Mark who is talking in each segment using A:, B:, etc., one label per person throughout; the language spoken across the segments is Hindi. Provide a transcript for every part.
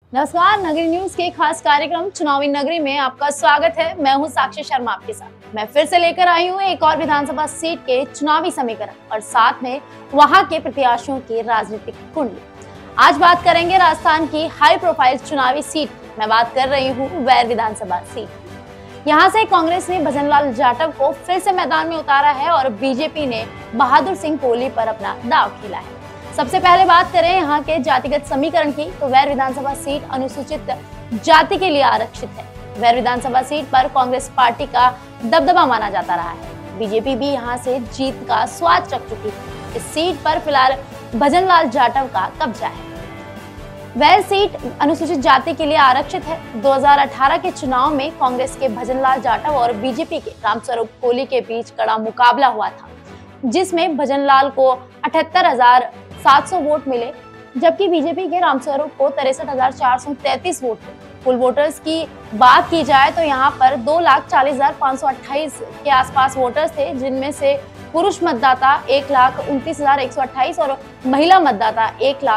A: नमस्कार, नगरी न्यूज के खास कार्यक्रम चुनावी नगरी में आपका स्वागत है। मैं हूं साक्षी शर्मा आपके साथ। मैं फिर से लेकर आई हूं एक और विधानसभा सीट के चुनावी समीकरण और साथ में वहां के प्रत्याशियों की राजनीतिक कुंडली। आज बात करेंगे राजस्थान की हाई प्रोफाइल चुनावी सीट। मैं बात कर रही हूँ वैर विधानसभा सीट। यहाँ से कांग्रेस ने भजनलाल जाटव को फिर से मैदान में उतारा है और बीजेपी ने बहादुर सिंह कोहली पर अपना दांव खेला है। सबसे पहले बात करें यहाँ के जातिगत समीकरण की, तो वैर विधानसभा सीट अनुसूचित जाति के लिए आरक्षित है। वैर विधानसभा सीट पर कांग्रेस पार्टी का दबदबा माना जाता रहा है। बीजेपी भी यहाँ से जीत का स्वाद चख चुकी है। इस सीट पर फिलहाल भजनलाल जाटव का कब्जा है। वैर सीट अनुसूचित जाति के लिए आरक्षित है। 2018 के चुनाव में कांग्रेस के भजनलाल जाटव और बीजेपी के रामस्वरूप कोहली के बीच कड़ा मुकाबला हुआ था, जिसमें भजनलाल को 78,700 वोट मिले, जबकि बीजेपी के रामस्वरूप को 63,433 वोट थे। कुल वोटर्स की बात की जाए तो यहाँ पर 2,40,528 के आसपास वोटर्स थे, जिनमें से पुरुष मतदाता 1,29,128 और महिला मतदाता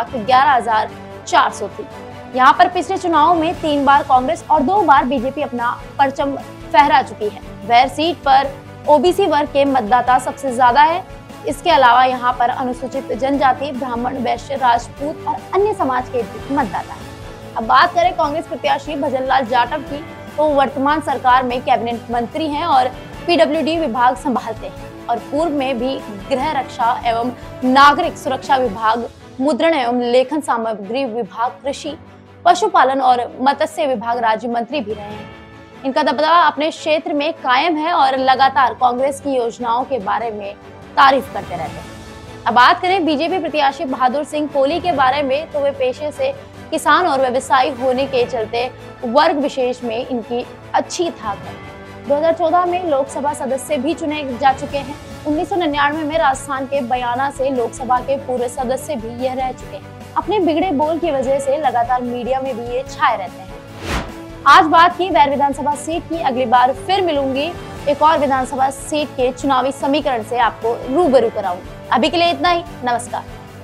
A: 1,11,400 थी। यहाँ पर पिछले चुनाव में 3 बार कांग्रेस और 2 बार बीजेपी अपना परचम फहरा चुकी है। वैर सीट पर ओबीसी वर्ग के मतदाता सबसे ज्यादा है। इसके अलावा यहाँ पर अनुसूचित जनजाति, ब्राह्मण, वैश्य, राजपूत और अन्य समाज के भी मतदाता है। अब बात करें कांग्रेस प्रत्याशी भजनलाल जाटव की, तो वर्तमान सरकार में कैबिनेट मंत्री हैं और पीडब्ल्यूडी विभाग संभालते हैं और पूर्व में भी गृह रक्षा एवं नागरिक सुरक्षा विभाग, मुद्रण एवं लेखन सामग्री विभाग, कृषि, पशुपालन और मत्स्य विभाग राज्य मंत्री भी रहे हैं। इनका दबदबा अपने क्षेत्र में कायम है और लगातार कांग्रेस की योजनाओं के बारे में तारीफ करते रहते हैं। अब बात करें बीजेपी प्रत्याशी बहादुर सिंह कोहली के बारे में, तो वे पेशे से किसान और व्यवसायी होने के चलते वर्ग विशेष में इनकी अच्छी धाक है। 2014 में लोकसभा सदस्य भी चुने जा चुके हैं। 1999 में राजस्थान के बयाना से लोकसभा के पूर्व सदस्य भी यह रह चुके हैं। अपने बिगड़े बोल की वजह से लगातार मीडिया में भी ये छाए रहते हैं। आज बात की वैर विधानसभा सीट की। अगली बार फिर मिलूंगी एक और विधानसभा सीट के चुनावी समीकरण से आपको रूबरू कराऊंगी। अभी के लिए इतना ही। नमस्कार।